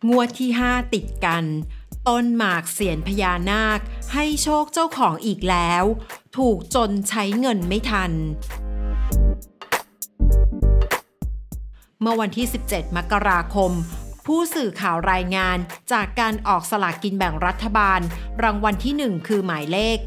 งวดที่5ติดกันต้นหมากเสียนพญานาคให้โชคเจ้าของอีกแล้วถูกจนใช้เงินไม่ทันเมื่อวันที่17มกราคมผู้สื่อข่าวรายงานจากการออกสลากกินแบ่งรัฐบาลรางวัลที่1คือหมายเลข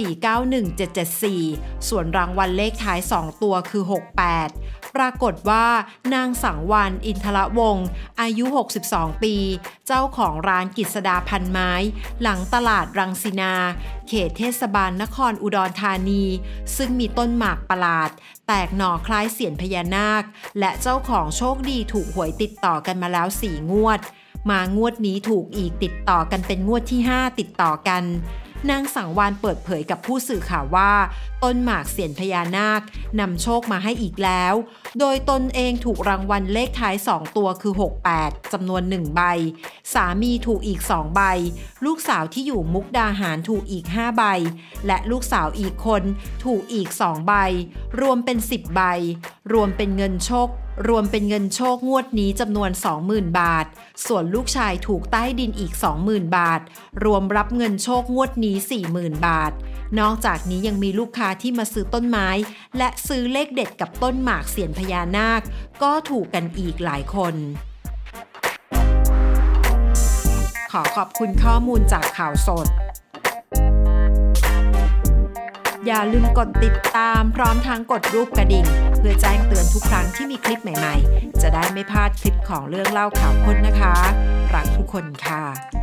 491774ส่วนรางวัลเลขท้าย2ตัวคือ68ปรากฏว่านางสังวรรณอินทรวงศ์อายุ62ปีเจ้าของร้านกฤษดาพันไม้หลังตลาดรังสินาเขตเทศบาลนครอุดรธานีซึ่งมีต้นหมากประหลาดแตกหน่อคล้ายเสียญพญานาคและเจ้าของโชคดีถูกหวยติดต่อกันมาแล้ว4งวดมางวดนี้ถูกอีกติดต่อกันเป็นงวดที่5ติดต่อกันนางสังวรรณเปิดเผยกับผู้สื่อข่าวว่าต้นหมากเสียญพญานาคนำโชคมาให้อีกแล้วโดยตนเองถูกรางวัลเลขท้าย2ตัวคือ68จำนวน1ใบสามีถูกอีก2ใบลูกสาวที่อยู่มุกดาหารถูกอีก5ใบและลูกสาวอีกคนถูกอีก2ใบรวมเป็น10ใบรวมเป็นเงินโชคงวดนี้จำนวน 20,000 บาทส่วนลูกชายถูกใต้ดินอีก 20,000 บาทรวมรับเงินโชคงวดนี้ 40,000 บาทนอกจากนี้ยังมีลูกค้าที่มาซื้อต้นไม้และซื้อเลขเด็ดกับต้นหมากเสียญพญานาคก็ถูกกันอีกหลายคนขอขอบคุณข้อมูลจากข่าวสดอย่าลืมกดติดตามพร้อมทั้งกดรูปกระดิ่งเพื่อแจ้งเตือนทุกครั้งที่มีคลิปใหม่ๆจะได้ไม่พลาดคลิปของเรื่องเล่าข่าวค้นนะคะรักทุกคนค่ะ